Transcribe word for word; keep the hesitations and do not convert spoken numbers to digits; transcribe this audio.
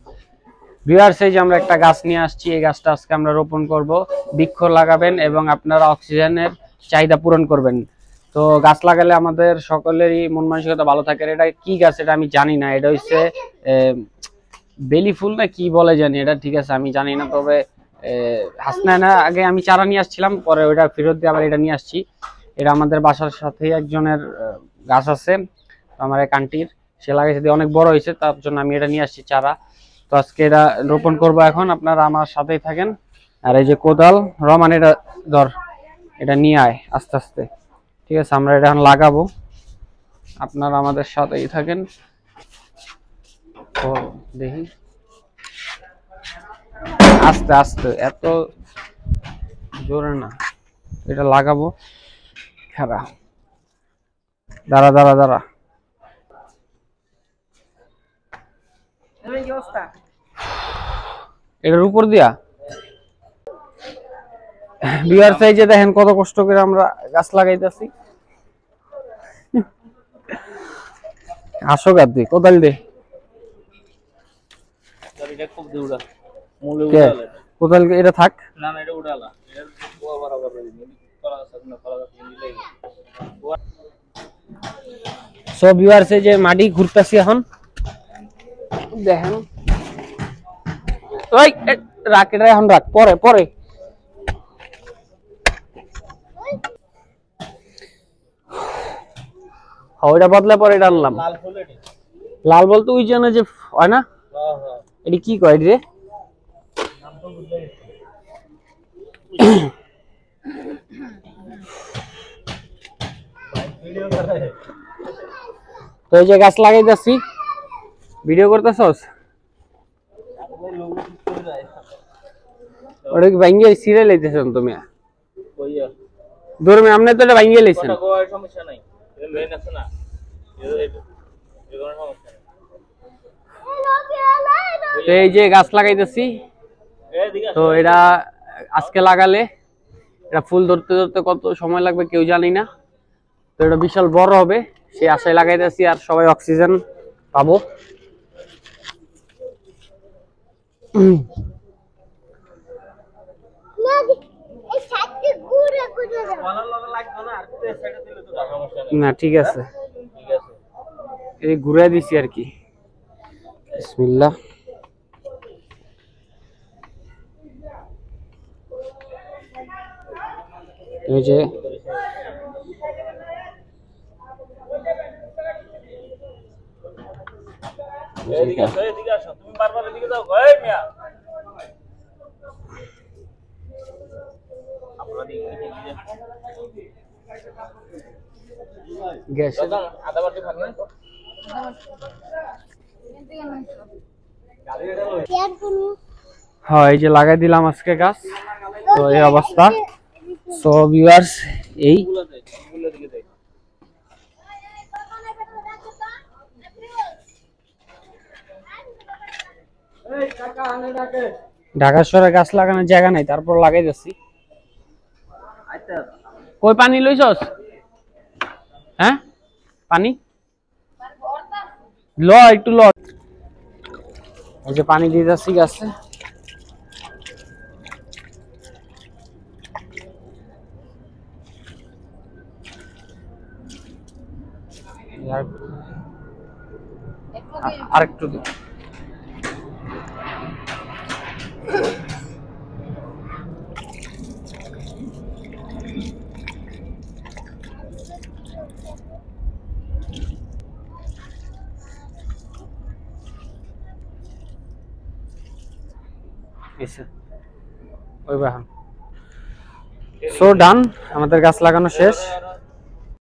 Viewers, এই যে আমরা একটা গাছ নিয়ে আসছি, এই গাছটা আজকে আমরা রোপণ করব। বৃক্ষ লাগাবেন এবং আপনারা অক্সিজেনের চাহিদা পূরণ করবেন। তো গাছ লাগালে আমাদের সকলেরই মন মানসিকতা ভালো থাকে। এটা কি গাছ এটা আমি জানি না, এটা হচ্ছে বেলি ফুল না কি বলে জানি এটা, ঠিক আছে আমি জানি না। তবে হাসনায়না আগে আমি চারা নিয়ে আসছিলাম, পরে ওইটা ফেরত দিয়ে আবার এটা নিয়ে আসছি। এটা আমাদের বাসার সাথে একজনের গাছ আছে, আমার এক আন্টির, সে লাগাইছে দিয়ে অনেক বড় হয়েছে, তার জন্য আমি এটা নিয়ে আসছি চারা। তো আজকে এটা রোপণ করবো এখন, আপনারা আমার সাথেই থাকেন। আর এই যে কোদাল, রমান এটা ধর, এটা নিয়ে আয় আস্তে আস্তে, ঠিক আছে? আমরা এটা এখন লাগাবো, আপনারা আমাদের সাথেই থাকেন। ও দেখি, আস্তে আস্তে, এত জোরে না। এটা লাগাবো, খারা দাঁড়া দাঁড়া দাঁড়া। এটার উপর দিয়া ভিউয়ার্স, এই যে দেখেন কত কষ্ট করে আমরা গাছ লাগাইতেছি। আসো গাছ দিয়ে কোদাল দে, কোদাল এটা থাক। সো ভিউয়ার্স, এই যে মাটি ঘুরতেছি এখন, দেখেন। ওই রাখ, এটা এখন রাখ, পরে পরে ওইটা বদলে পরে এটা আনলাম। লাল বলতে ওই জন্য যে হয় না, এটা কি কয় রে? তো এই যে গাছ লাগাইতেছি, ভিডিও করতেছস? ওটা কি ভাঙ্গিয়ে ছিঁড়ে লাইতেছেন তুমি? ধরুন আপনি তো এটা ভাঙ্গিয়ে লাইছেন। সমস্যা নাই, মেন আছে না, এই যে গাছ লাগাইতেছি। তো এটা আজকে লাগালে এটা ফুল ধরতে ধরতে কত সময় লাগবে কেউ জানি না। তো এটা বিশাল বড় হবে, সেই আশায় লাগাইতেছি, আর সবাই অক্সিজেন পাবো। না ঠিক আছে, এই ঘুরে দিছি আর কি। বিসমিল্লাহ। এই যে গ্যাস হ্যাঁ, এই যে লাগাই দিলাম আজকে গাছ। তো এই অবস্থা। সো ভিউয়ার্স, এই ঢাকা শহরে গাছ লাগানোর জায়গা নাই, তারপর লাগাই যাচ্ছি। কই পানি লইছস? হ্যাঁ পানি ল, একটু ল। এই যে পানি দিয়ে যাচ্ছি গাছে। আর একটু ওই বাহান। সো ডান, আমাদের গাছ লাগানো শেষ।